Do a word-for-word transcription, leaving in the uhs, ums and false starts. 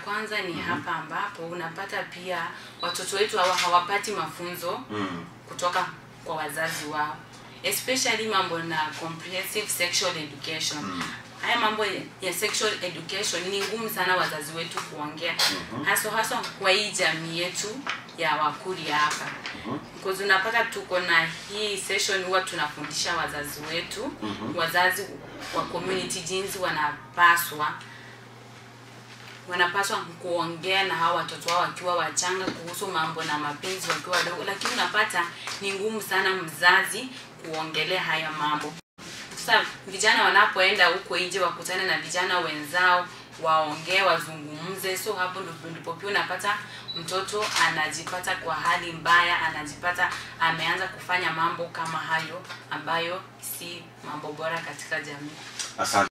kwanza ni mm -hmm. hapa ambapo unapata pia watoto wetu hawa hawapati mafunzo mm. kutoka kwa wazazi wao, especially mambo na comprehensive sexual education. Mm. Haya mambo ya sexual education ni ngumu sana wazazi wetu kuongea. Mm -hmm. Haso haso kwa hii jamii yetu ya Wakuria hapa. Mm -hmm. Because unapata tuko na hii session huwa tunafundisha wazazi wetu, mm -hmm. wazazi wa community jinsi wanapaswa wanapaswa kuongea na hawa watoto wao wakiwa wachanga kuhusu mambo na mapenzi wakiwa wadogo, lakini unapata ni ngumu sana mzazi kuongelea haya mambo. Sasa vijana wanapoenda huko nje wakutane na vijana wenzao, waongee, wazungumze, so hapo ndipo pia unapata mtoto anajipata kwa hali mbaya, anajipata ameanza kufanya mambo kama hayo ambayo si mambo bora katika jamii. Asante.